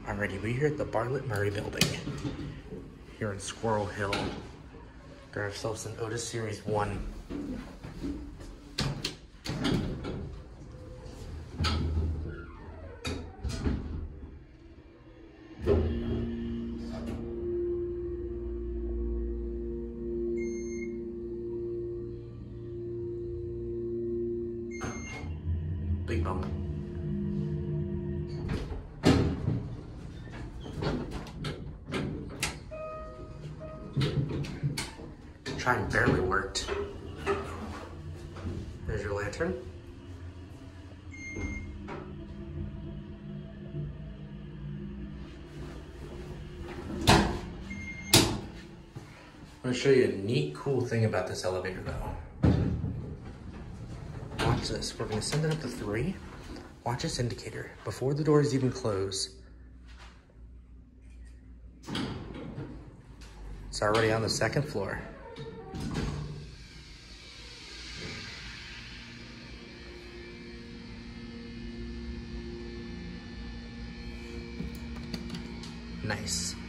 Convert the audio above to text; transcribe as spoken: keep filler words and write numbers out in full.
Alrighty, we're here at the Bartlett Murray building here in Squirrel Hill. Got ourselves an Otis Series one. Big bump. Chime barely worked. There's your lantern. I'm gonna show you a neat, cool thing about this elevator though. Watch this, we're gonna send it up to three. Watch this indicator, before the doors even close. It's already on the second floor. Nice.